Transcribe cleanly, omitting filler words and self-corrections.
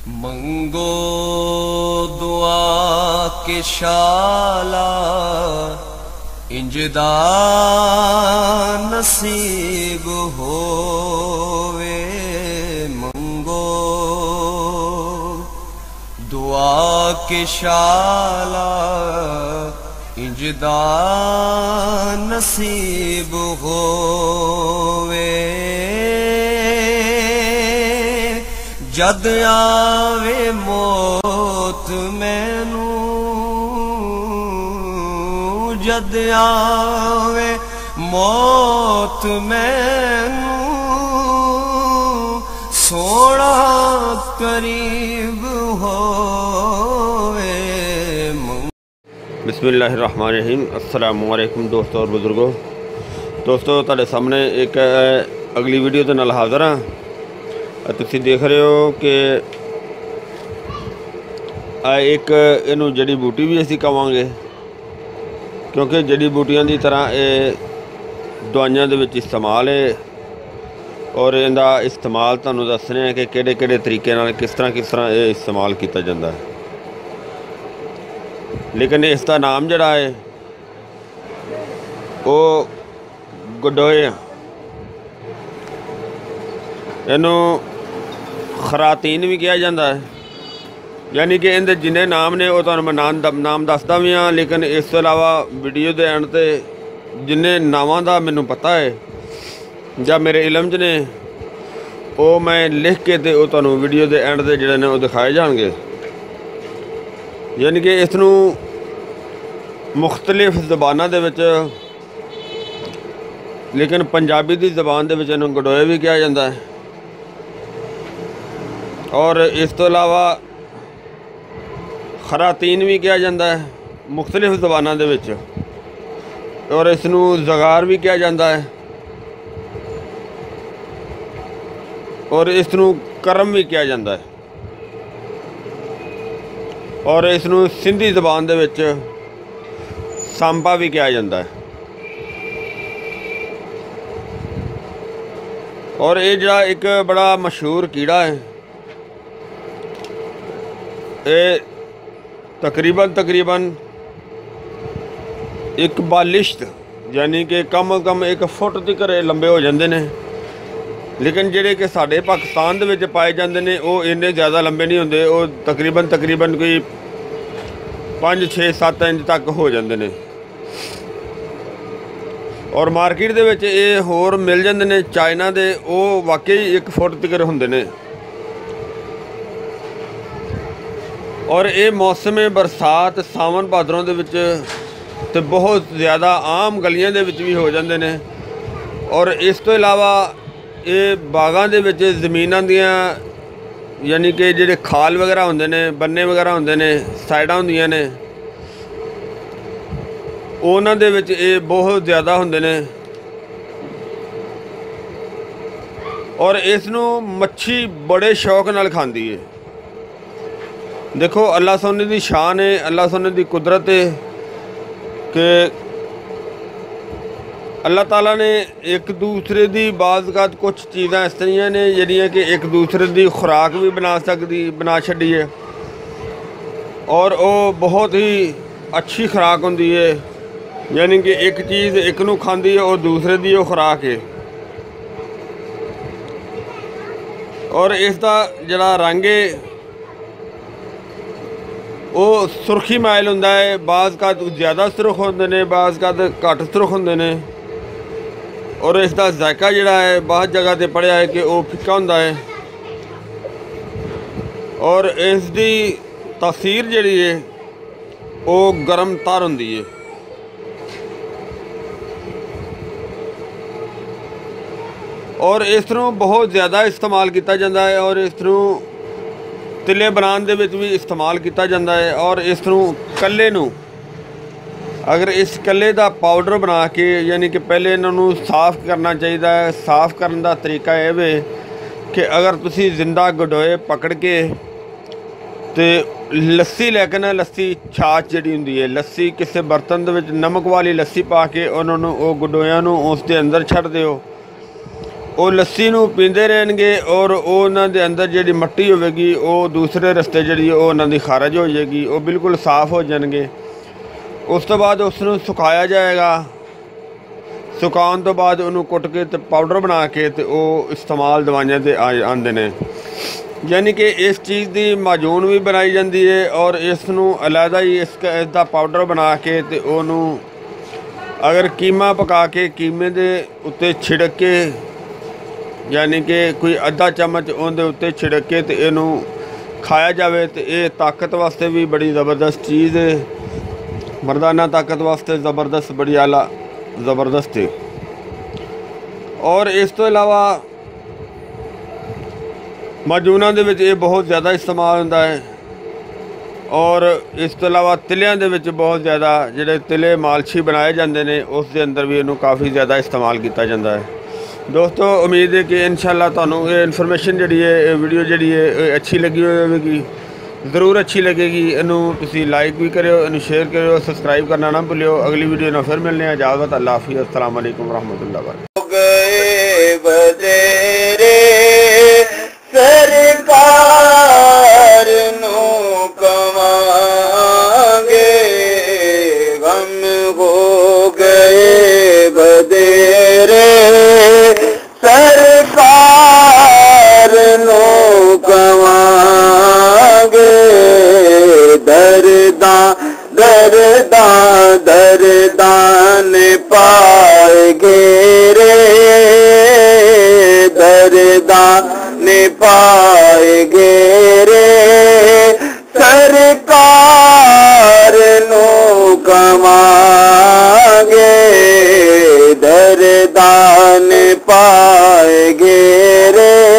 मंगो दुआ के शाला इंजदा नसीब होवे। मंगो दुआ के शाला इंजदा नसीब होवे। जद आवे मौत मैनू, जद आवे मौत मैनू, सोना करीब होवे। बिस्मिल्लाहिर्रहमानिर्रहीम। अस्सलामु अलैकुम दोस्तों और बुजुर्गों। दोस्तों तुहाडे सामने एक अगली वीडियो दे नाल हाज़र हाँ। तुसीं देख रहे हो कि एक इनू जड़ी बूटी भी असीं कहांगे, क्योंकि जड़ी बूटियां की तरह ये दवाइयां दे विच इस्तेमाल है और इहदा इस्तेमाल तुहानूं दसने हैं कि किहड़े तरीके नाल किस तरह ये इस्तेमाल किया जाता है। लेकिन इसका नाम जिहड़ा है वो गडोए, इनू खरातीन भी कहा जाता है। यानी कि इनके जिन्ने नाम ने वो तुहानूं मैं नाम दसदा भी हाँ, लेकिन इस तो इलावा वीडियो के एंड ते जिन्ने नावां दा मैनूं पता है या मेरे इलम च ने वो मैं लिख के ते वो तुहानूं वीडियो के एंड ते जिहड़े ने वो दिखाए जाणगे। यानी कि इसनूं मुख्तलिफ ज़बानां दे विच, लेकिन पंजाबी की ज़बान दे विच इहनूं गडोए भी कहा जाता है और इस तो इलावा खरातीन भी कहा जाता है मुख्तलिफ ज़बानों दे विच, और इसनूं ज़गार भी कहा जाता है और इसनूं करम भी कहा जाता है, और इसनूं सिंधी ज़बान दे विच सांपा भी कहा जाता है। और ये जिहड़ा एक बड़ा मशहूर कीड़ा है, ये तकरीबन एक बालिश्त यानी कि कम अज़ कम 1 फुट तक लंबे हो जाते हैं। लेकिन जिहड़े कि साडे पाकिस्तान दे विच पाए जाते हैं वो इन्ने ज़्यादा लंबे नहीं होंदे, वो तकरीबन कोई 5, 6, 7 इंच तक हो जाते हैं। और मार्केट दे विच ये होर मिल जाते हैं चाइना दे, वो वाकई 1 फुट तक होंदे ने। और ये मौसम बरसात सावन भादरों दे विच ते बहुत ज़्यादा आम गलियां दे विच भी हो जाते हैं। और इस तो इलावा ये बागां दे विच ज़मीनां दियां यानी कि जिहड़े खाल वगैरह होंदे ने, बन्ने वगैरह होंदे ने, साइडां होंदियां ने, उन्हां दे विच ये बहुत ज़्यादा होंदे ने। और इसनूं मच्छी बड़े शौक नाल खांदी है। देखो अल्लाह सोने की शान है, अल्लाह सोने की कुदरत है कि अल्लाह ताला ने एक दूसरे की बाज़ कुछ चीज़ां इस तरह ने जिहड़ियां कि एक दूसरे की खुराक भी बना छड्डी है, और वो बहुत ही अच्छी खुराक होंदी है। यानी कि एक चीज़ एक नूं खांदी है और दूसरे की वो खुराक है। और इसका जिहड़ा रंग है वो सुरखी माइल होंदा है, बाज़ ज़्यादा सुरख होंदे ने, बाज़ घट सुरख होंदे ने। और इसका जायका जिहड़ा है बहुत जगह ते पढ़िया है कि वो फिक्का होंदा है, और इसकी तासीर जिहड़ी है वो गर्म तर होंदी है। और इसनूं बहुत ज़्यादा इस्तेमाल किया जाता है, और इसनूं तिले बनाने दे विच भी इस्तेमाल किया जाता है। और इसनूं कल्ले नूं अगर इस कल्ले का पाउडर बना के, यानी कि पहले इन्हों साफ़ करना चाहिए है। साफ़ करने का तरीका यह है कि अगर तुसी जिंदा गडोए पकड़ के तो लस्सी लैके ना, लस्सी छाछ जी होंगी है, लस्सी किसी बर्तन दे विच नमक वाली लस्सी पा के उन्होंने वो गडोया उसके अंदर छड्ड दिओ। ਉਹ ਲੱਸੀ ਨੂੰ ਪੀਂਦੇ ਰਹਿਣਗੇ ਔਰ ਉਹਨਾਂ ਦੇ ਅੰਦਰ ਜਿਹੜੀ ਮਿੱਟੀ ਹੋਵੇਗੀ ਉਹ ਦੂਸਰੇ ਰਸਤੇ ਜਿਹੜੀ ਉਹ ਉਹਨਾਂ ਦੀ ਖਾਰਜ ਹੋ ਜਾਏਗੀ, ਉਹ ਬਿਲਕੁਲ ਸਾਫ਼ ਹੋ ਜਾਣਗੇ। ਉਸ ਤੋਂ ਬਾਅਦ ਉਸ ਨੂੰ ਸੁਕਾਇਆ ਜਾਏਗਾ। ਸੁਕਾਉਣ ਤੋਂ ਬਾਅਦ ਉਹਨੂੰ ਕੁੱਟ ਕੇ ਤੇ ਪਾਊਡਰ ਬਣਾ ਕੇ ਤੇ ਉਹ ਇਸਤੇਮਾਲ ਦਵਾਈਆਂ 'ਤੇ ਆਉਂਦੇ ਨੇ। ਯਾਨੀ ਕਿ ਇਸ ਚੀਜ਼ ਦੀ ਮਾਜੂਨ ਵੀ ਬਣਾਈ ਜਾਂਦੀ ਹੈ ਔਰ ਇਸ ਨੂੰ ਅਲੱਗਾ ਹੀ ਇਸ ਦਾ ਪਾਊਡਰ ਬਣਾ ਕੇ ਤੇ ਉਹਨੂੰ ਅਗਰ ਕੀਮਾ ਪਕਾ ਕੇ ਕੀਮੇ ਦੇ ਉੱਤੇ ਛਿੜਕ ਕੇ, यानी कि कोई अद्धा चम्मच उनके उत्ते छिड़क के तो इनू खाया जाए तो ये ताकत वास्ते भी बड़ी ज़बरदस्त चीज़ है, मर्दाना ताकत वास्ते ज़बरदस्त, बड़ी आला ज़बरदस्त है। और इस तो इलावा माजूना दे विच ये बहुत ज़्यादा इस्तेमाल होंदा है और इस तो इलावा तिलियां दे विच बहुत ज़्यादा जिहड़े तिले मालशी बनाए जाते हैं उस दे अंदर भी इनू काफ़ी ज़्यादा इस्तेमाल किया जाता है। दोस्तों उम्मीद है कि इंशाअल्लाह तुहानू ये इन्फॉर्मेशन जी है, वीडियो जी है अच्छी लगी होगी, ज़रूर अच्छी लगेगी। इनू तुसी लाइक भी करो, इनू शेयर करो, सब्सक्राइब करना ना भूलियो। अगली वीडियो ना फिर मिलने, इजाज़त, अल्लाह हाफिज़, अस्सलाम वालेकुम रहमतुल्लाह वबरकातुहू। सरकार नो कमांगे, गम हो गए बदेरे, सरकार नो कमांगे, दर्दा दर्दा दर्दान पाएगे रे, दर्दा ने पाएगे रे, सरकार नो कमांगे, दर्दान पाएगे रे।